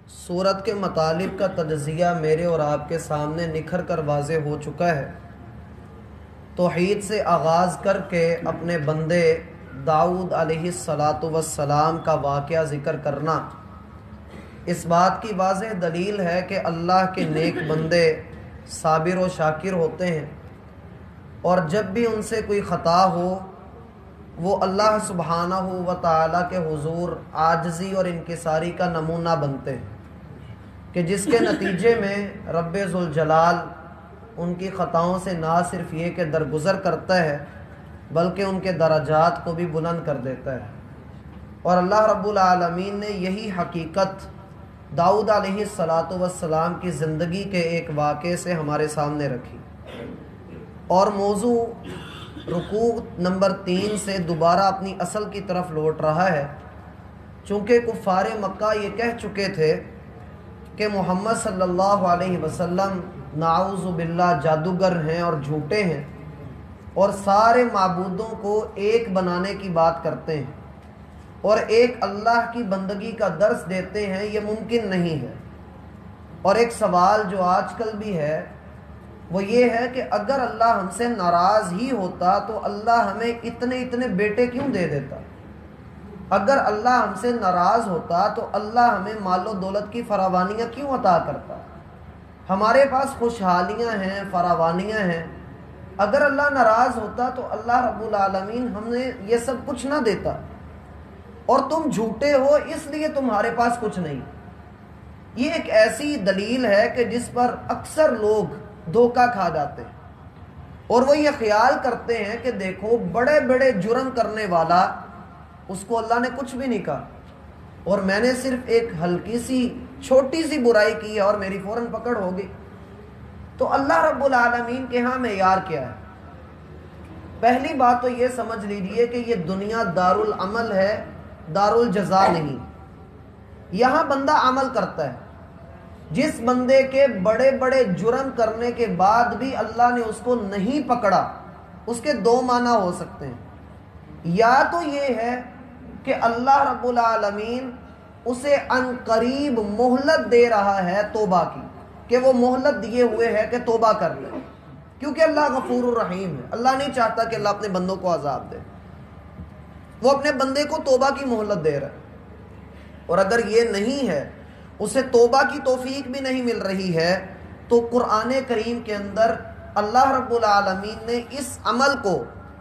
صورت کے مطالب کا تجزیہ میرے اور آپ کے سامنے نکھر کر واضح ہو چکا ہے۔ توحید سے آغاز کر کے اپنے بندے داؤد علیہ السلام کا واقعہ ذکر کرنا اس بات کی واضح دلیل ہے کہ اللہ کے نیک بندے صابر و شاکر ہوتے ہیں، اور جب بھی ان سے کوئی خطا ہو وہ اللہ سبحانہ و تعالیٰ کے حضور عاجزی اور انکساری کا نمونہ بنتے ہیں، کہ جس کے نتیجے میں رب ذوالجلال ان کی خطاؤں سے نہ صرف یہ کہ درگزر کرتا ہے بلکہ ان کے درجات کو بھی بلند کر دیتا ہے۔ اور اللہ رب العالمین نے یہی حقیقت داؤد علیہ السلام کی زندگی کے ایک واقعے سے ہمارے سامنے رکھی، اور موضوع رکوع نمبر 3 سے دوبارہ اپنی اصل کی طرف لوٹ رہا ہے، چونکہ کفار مکہ یہ کہہ چکے تھے کہ محمد صلی اللہ علیہ وسلم نعوذ باللہ جادوگر ہیں اور جھوٹے ہیں، اور سارے معبودوں کو ایک بنانے کی بات کرتے ہیں اور ایک اللہ کی بندگی کا درس دیتے ہیں، یہ ممکن نہیں ہے۔ اور ایک سوال جو آج کل بھی ہے وہ یہ ہے کہ اگر اللہ ہم سے ناراض ہی ہوتا تو اللہ ہمیں اتنے اتنے بیٹے کیوں دے دیتا؟ اگر اللہ ہم سے ناراض ہوتا تو اللہ ہمیں مال و دولت کی فراوانیاں کیوں عطا کرتا؟ ہمارے پاس خوشحالیاں ہیں، فراوانیاں ہیں۔ اگر اللہ ناراض ہوتا تو اللہ رب العالمین ہمیں یہ سب کچھ نہ دیتا، اور تم جھوٹے ہو اس لیے تمہارے پاس کچھ نہیں۔ یہ ایک ایسی دلیل ہے کہ جس پر اکثر لوگ دھوکہ کھا جاتے ہیں، اور وہ یہ خیال کرتے ہیں کہ دیکھو بڑے بڑے جرم کرنے والا، اس کو اللہ نے کچھ بھی نہیں کہا، اور میں نے صرف ایک ہلکی سی چھوٹی سی برائی کی ہے اور میری فوراً پکڑ ہو گئی۔ تو اللہ رب العالمین کے ہاں معیار کیا ہے؟ پہلی بات تو یہ سمجھ لیجئے کہ یہ دنیا دار العمل ہے، دار الجزا نہیں۔ یہاں بندہ عمل کرتا ہے۔ جس بندے کے بڑے بڑے جرم کرنے کے بعد بھی اللہ نے اس کو نہیں پکڑا، اس کے دو معنی ہو سکتے ہیں۔ یا تو یہ ہے کہ اللہ رب العالمین اسے عن قریب مہلت دے رہا ہے توبہ کی، کہ وہ مہلت دیے ہوئے ہے کہ توبہ کر لے، کیونکہ اللہ غفور الرحیم ہے۔ اللہ نہیں چاہتا کہ اللہ اپنے بندوں کو عذاب دے، وہ اپنے بندے کو توبہ کی مہلت دے رہا ہے۔ اور اگر یہ نہیں ہے، اسے توبہ کی توفیق بھی نہیں مل رہی ہے، تو قرآن کریم کے اندر اللہ رب العالمین نے اس عمل کو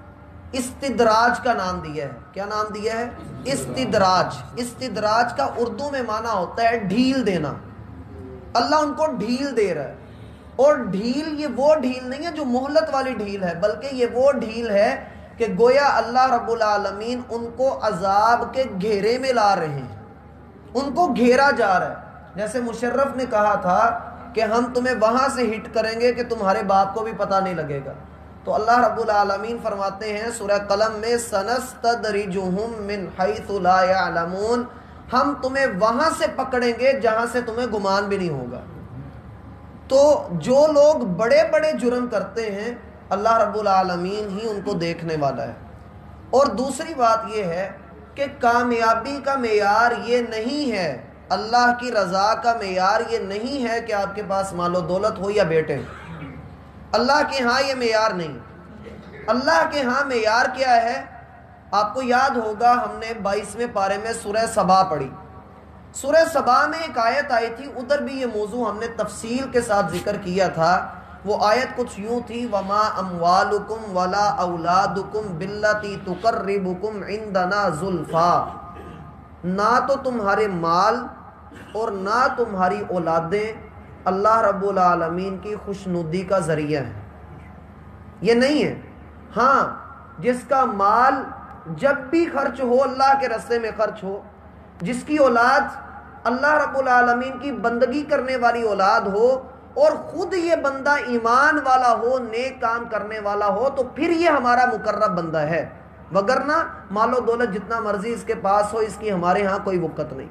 استدراج کا نام دیا ہے۔ کیا نام دیا ہے؟ استدراج۔ استدراج کا اردو میں معنی ہوتا ہے ڈھیل دینا۔ اللہ ان کو ڈھیل دے رہا ہے، اور ڈھیل یہ وہ ڈھیل نہیں ہے جو مہلت والی ڈھیل ہے، بلکہ یہ وہ ڈھیل ہے کہ گویا اللہ رب العالمین ان کو عذاب کے گھیرے میں لا رہے ہیں، ان کو گھیرا جا رہا ہے۔ جیسے مشرف نے کہا تھا کہ ہم تمہیں وہاں سے ہٹ کریں گے کہ تمہارے باپ کو بھی پتہ نہیں لگے گا، تو اللہ رب العالمین فرماتے ہیں سورہ قلم میں سنستدرجہم من حیث لا یعلمون، ہم تمہیں وہاں سے پکڑیں گے جہاں سے تمہیں گمان بھی نہیں ہوگا۔ تو جو لوگ بڑے بڑے جرم کرتے ہیں اللہ رب العالمین ہی ان کو دیکھنے والا ہے۔ اور دوسری بات یہ ہے کہ کامیابی کا معیار یہ نہیں ہے، اللہ کی رضا کا معیار یہ نہیں ہے کہ آپ کے پاس مال و دولت ہو یا بیٹے ہوں۔ اللہ کے ہاں یہ معیار نہیں۔ اللہ کے ہاں معیار کیا ہے؟ آپ کو یاد ہوگا ہم نے 22ویں پارے میں سورہ سبا پڑھی۔ سورہ سبا میں ایک آیت آئی تھی، ادھر بھی یہ موضوع ہم نے تفصیل کے ساتھ ذکر کیا تھا۔ وہ آیت کچھ یوں تھی، وما اموالکم ولا اولادکم باللتی تقربکم عندنا زلفا، نہ تو تمہارے مال اور نہ تمہاری اولادیں اللہ رب العالمین کی خوشنودی کا ذریعہ ہیں۔ یہ نہیں ہے۔ ہاں، جس کا مال جب بھی خرچ ہو اللہ کے راستے میں خرچ ہو، جس کی اولاد اللہ رب العالمین کی بندگی کرنے والی اولاد ہو، اور خود یہ بندہ ایمان والا ہو، نیک کام کرنے والا ہو، تو پھر یہ ہمارا مقرب بندہ ہے، وگرنہ مال و دولت جتنا مرضی اس کے پاس ہو، اس کی ہمارے ہاں کوئی وقت نہیں۔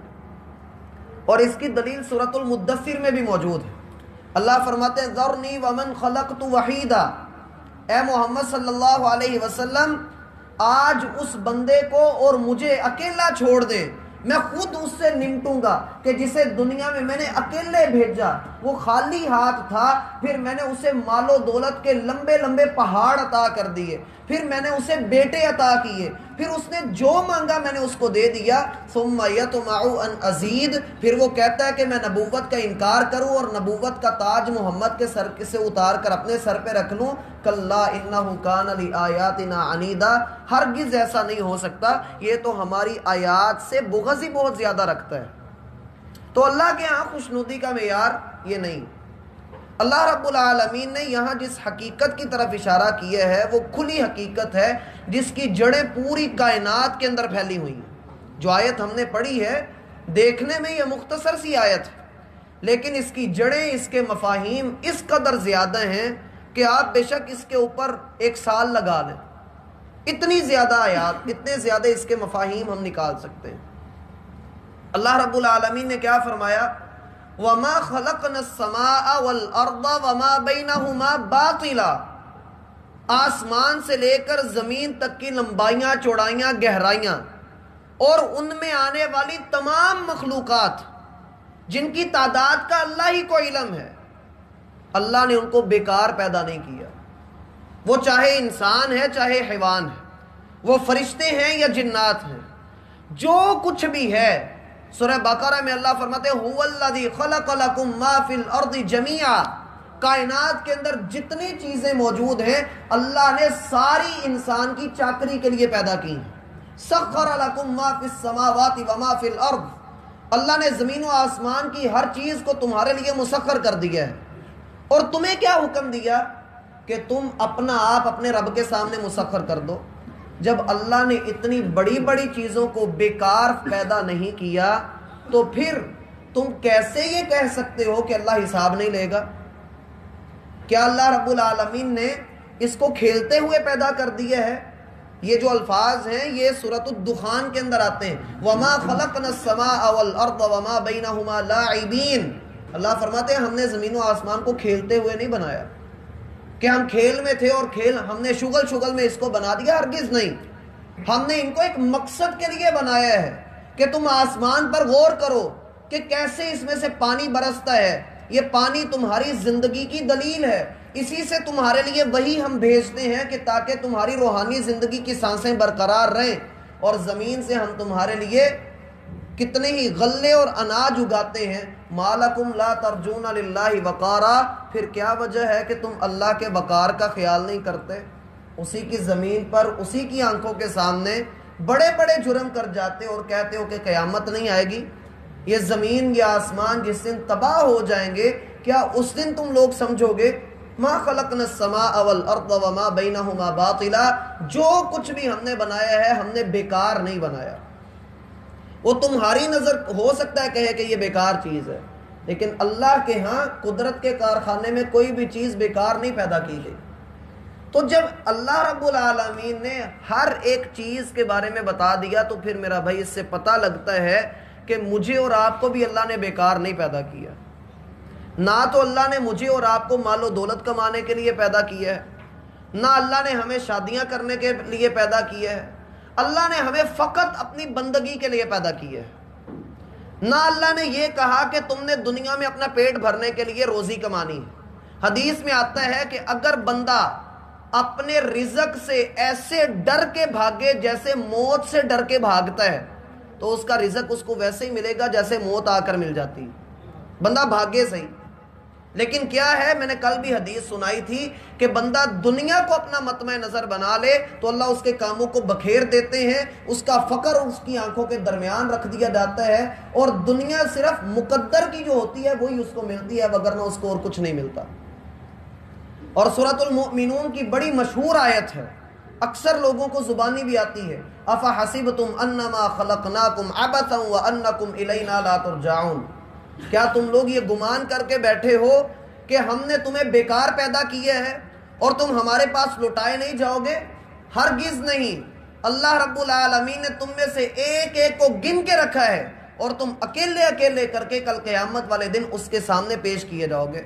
اور اس کی دلیل سورۃ المدثر میں بھی موجود ہے۔ اللہ فرماتے ہیں ذرنی ومن خلقت وحیدا، اے محمد صلی اللہ علیہ وسلم آج اس بندے کو اور مجھے اکیلا چھوڑ دیں میں خود اس سے نمٹوں گا کہ جسے دنیا میں نے اکیلے بھیجا، وہ خالی ہاتھ تھا، پھر میں نے اسے مال و دولت کے لمبے لمبے پہاڑ عطا کر دیے، پھر میں نے اسے بیٹے عطا کیے، پھر اس نے جو مانگا میں نے اس کو دے دیا، ثم یطمع ان ازید، پھر وہ کہتا ہے کہ میں نبوت کا انکار کروں اور نبوت کا تاج محمد کے سر سے اتار کر اپنے سر پہ رکھ لوں۔ کلا انہ کان لآیاتنا عنیدا، ہرگز ایسا نہیں ہو سکتا، یہ تو ہماری آیات سے بغض ہی بہت زیادہ رکھتا ہے۔ تو اللہ کے ہاں خوشنودی کا معیار یہ نہیں۔ اللہ رب العالمین نے یہاں جس حقیقت کی طرف اشارہ کیا ہے وہ کھلی حقیقت ہے جس کی جڑیں پوری کائنات کے اندر پھیلی ہوئی ہیں۔ جو آیت ہم نے پڑھی ہے دیکھنے میں یہ مختصر سی آیت ہے، لیکن اس کی جڑیں، اس کے مفاہیم اس قدر زیادہ ہیں کہ آپ بے شک اس کے اوپر 1 سال لگا لیں، اتنی زیادہ آیات، اتنے زیادہ اس کے مفاہیم ہم نکال سکتے ہیں۔ اللہ رب العالمین نے کیا فرمایا؟ وَمَا خَلَقْنَا السَّمَاءَ وَالْأَرْضَ وَمَا بَيْنَهُمَا بَاطِلًا، آسمان سے لے کر زمین تک کی لمبائیاں، چوڑائیاں، گہرائیاں اور ان میں آنے والی تمام مخلوقات جن کی تعداد کا اللہ ہی کو علم ہے، اللہ نے ان کو بیکار پیدا نہیں کیا۔ وہ چاہے انسان ہے چاہے حیوان ہے، وہ فرشتے ہیں یا جنات ہیں، جو کچھ بھی ہے۔ سورہ بقرہ میں اللہ فرماتے ہیں هُوَ الَّذِي خَلَقَ لَكُم مَّا فِي الْأَرْضِ جَمِيعًا، کائنات کے اندر جتنی چیزیں موجود ہیں اللہ نے ساری انسان کی چاکری کے لیے پیدا کی ہیں۔ سَخَّرَ لَكُم مَّا فِي السَّمَاوَاتِ وَمَا فِي الْأَرْضِ، اللہ نے زمین و آسمان کی ہر چیز کو تمہارے لیے مسخر کر دیا ہے، اور تمہیں کیا حکم دیا کہ تم اپنا آپ اپنے رب کے سامنے مسخر کر دو۔ جب اللہ نے اتنی بڑی بڑی چیزوں کو بیکار پیدا نہیں کیا تو پھر تم کیسے یہ کہہ سکتے ہو کہ اللہ حساب نہیں لے گا؟ کیا اللہ رب العالمین نے اس کو کھیلتے ہوئے پیدا کر دیا ہے؟ یہ جو الفاظ ہیں یہ سورۃ الدخان کے اندر آتے ہیں، وَمَا خَلَقْنَا السَّمَاءَ وَالْأَرْضَ وَمَا بَيْنَهُمَا لَاعِبِينَ، اللہ فرماتے ہیں ہم نے زمین و آسمان کو کھیلتے ہوئے نہیں بنایا کہ ہم کھیل میں تھے اور کھیل ہم نے شغل میں اس کو بنا دیا، ہرگز نہیں۔ ہم نے ان کو ایک مقصد کے لیے بنایا ہے کہ تم آسمان پر غور کرو کہ کیسے اس میں سے پانی برستا ہے، یہ پانی تمہاری زندگی کی دلیل ہے، اسی سے تمہارے لیے وہی ہم بھیجتے ہیں کہ تاکہ تمہاری روحانی زندگی کی سانسیں برقرار رہیں، اور زمین سے ہم تمہارے لیے کتنے ہی غلے اور اناج اگاتے ہیں۔ مالکم لا ترجون للہ وقارا، پھر کیا وجہ ہے کہ تم اللہ کے وقار کا خیال نہیں کرتے؟ اسی کی زمین پر، اسی کی آنکھوں کے سامنے بڑے بڑے جرم کر جاتے اور کہتے ہو کہ قیامت نہیں آئے گی، یہ زمین یا آسمان جس دن تباہ ہو جائیں گے، کیا اس دن تم لوگ سمجھو گے؟ ما خلقنا السماء والارض وما بینہما باطلا، جو کچھ بھی ہم نے بنایا ہے ہم نے بیکار نہیں بنایا۔ وہ تمہاری نظر ہو سکتا ہے کہے کہ یہ بیکار چیز ہے، لیکن اللہ کے ہاں قدرت کے کارخانے میں کوئی بھی چیز بیکار نہیں پیدا کی گئی۔ تو جب اللہ رب العالمین نے ہر ایک چیز کے بارے میں بتا دیا تو پھر میرا بھائی اس سے پتہ لگتا ہے کہ مجھے اور آپ کو بھی اللہ نے بیکار نہیں پیدا کیا۔ نہ تو اللہ نے مجھے اور آپ کو مال و دولت کمانے کے لیے پیدا کیا ہے، نہ اللہ نے ہمیں شادیاں کرنے کے لیے پیدا کیا ہے، اللہ نے ہمیں فقط اپنی بندگی کے لیے پیدا کیا ہے۔ نہ اللہ نے یہ کہا کہ تم نے دنیا میں اپنا پیٹ بھرنے کے لیے روزی کمانی ہے۔ حدیث میں آتا ہے کہ اگر بندہ اپنے رزق سے ایسے ڈر کے بھاگے جیسے موت سے ڈر کے بھاگتا ہے تو اس کا رزق اس کو ویسے ہی ملے گا جیسے موت آ کر مل جاتی، بندہ بھاگے صحیح۔ لیکن کیا ہے، میں نے کل بھی حدیث سنائی تھی کہ بندہ دنیا کو اپنا مطمع نظر بنا لے تو اللہ اس کے کاموں کو بکھیر دیتے ہیں، اس کا فقر اس کی آنکھوں کے درمیان رکھ دیا جاتا ہے، اور دنیا صرف مقدر کی جو ہوتی ہے وہی اس کو ملتی ہے، وگرنہ اس کو اور کچھ نہیں ملتا۔ اور سورۃ المؤمنون کی بڑی مشہور آیت ہے، اکثر لوگوں کو زبانی بھی آتی ہے، افحسبتم انما خلقناکم عبثا وانکم الینا لا ترجعون، کیا تم لوگ یہ گمان کر کے بیٹھے ہو کہ ہم نے تمہیں بیکار پیدا کیا ہے اور تم ہمارے پاس لوٹائے نہیں جاؤ گے؟ ہرگز نہیں، اللہ رب العالمین نے تم میں سے ایک ایک کو گن کے رکھا ہے اور تم اکیلے اکیلے کر کے کل قیامت والے دن اس کے سامنے پیش کیے جاؤ گے۔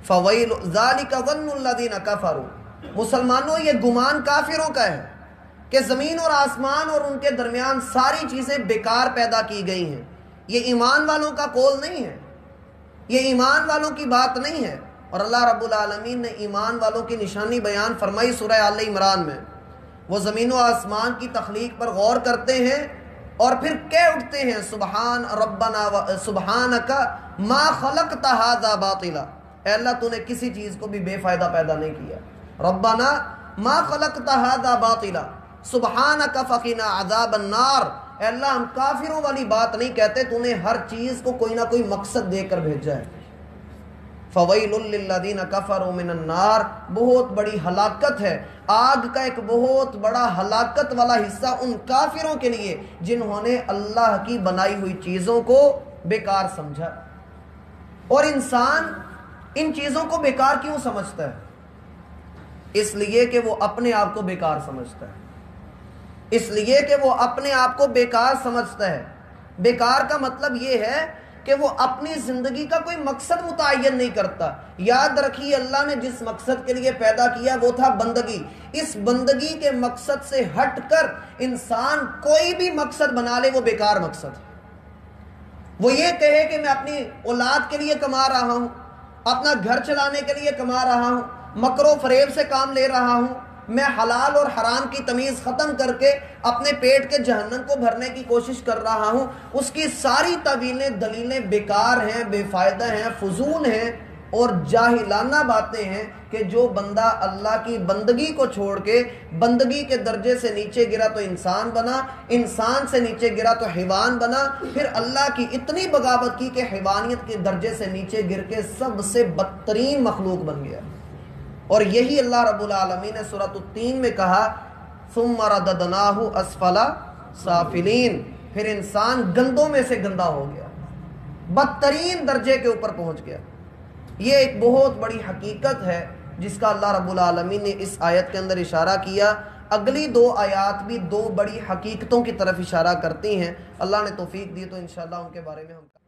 فَوَيْلُ ذَلِكَ ظَنُّ الَّذِينَ كَفَرُوا، مسلمانوں یہ گمان کافروں کا ہے کہ زمین اور آسمان اور ان کے درمیان ساری چیزیں بیکار پیدا کی گئی ہیں، یہ ایمان والوں کا قول نہیں ہے، یہ ایمان والوں کی بات نہیں ہے۔ اور اللہ رب العالمین نے ایمان والوں کی نشانی بیان فرمائی سورہ آل عمران میں، وہ زمین و آسمان کی تخلیق پر غور کرتے ہیں اور پھر کہہ اٹھتے ہیں سبحان ربنا سبحانک ما خلقت ھذا باطلا، اے اللہ تو نے کسی چیز کو بھی بے فائدہ پیدا نہیں کیا، ربنا ما خلقت ھذا باطلا سبحانک فقنا عذاب النار، اے اللہ ہم کافروں والی بات نہیں کہتے، تو نے ہر چیز کو کوئی نہ کوئی مقصد دے کر بھیجا ہے۔ فویل للذین کفروا من النار، بہت بڑی ہلاکت ہے، آگ کا ایک بہت بڑا ہلاکت والا حصہ ان کافروں کے لیے جنہوں نے اللہ کی بنائی ہوئی چیزوں کو بیکار سمجھا۔ اور انسان ان چیزوں کو بیکار کیوں سمجھتا ہے؟ اس لیے کہ وہ اپنے آپ کو بیکار سمجھتا ہے، اس لیے کہ وہ اپنے آپ کو بیکار سمجھتا ہے۔ بیکار کا مطلب یہ ہے کہ وہ اپنی زندگی کا کوئی مقصد متعین نہیں کرتا۔ یاد رکھیے اللہ نے جس مقصد کے لیے پیدا کیا وہ تھا بندگی، اس بندگی کے مقصد سے ہٹ کر انسان کوئی بھی مقصد بنا لے وہ بیکار مقصد ہے۔ وہ یہ کہے کہ میں اپنی اولاد کے لیے کما رہا ہوں، اپنا گھر چلانے کے لیے کما رہا ہوں، مکر و فریب سے کام لے رہا ہوں، میں حلال اور حرام کی تمیز ختم کر کے اپنے پیٹ کے جہنم کو بھرنے کی کوشش کر رہا ہوں، اس کی ساری تعویلیں دلیلیں بیکار ہیں، بے فائدہ ہیں، فضول ہیں اور جاہلانہ باتیں ہیں کہ جو بندہ اللہ کی بندگی کو چھوڑ کے بندگی کے درجے سے نیچے گرا تو انسان بنا، انسان سے نیچے گرا تو حیوان بنا، پھر اللہ کی اتنی بغاوت کی کہ حیوانیت کے درجے سے نیچے گر کے سب سے بدترین مخلوق بن گیا۔ اور یہی اللہ رب العالمین نے سورۃ التین میں کہا ثم رددناہ اسفل سافلین، پھر انسان گندوں میں سے گندا ہو گیا، بدترین درجے کے اوپر پہنچ گیا۔ یہ ایک بہت بڑی حقیقت ہے جس کا اللہ رب العالمین نے اس آیت کے اندر اشارہ کیا۔ اگلی دو آیات بھی دو بڑی حقیقتوں کی طرف اشارہ کرتی ہیں۔ اللہ نے توفیق دی تو انشاءاللہ ان کے بارے میں ہم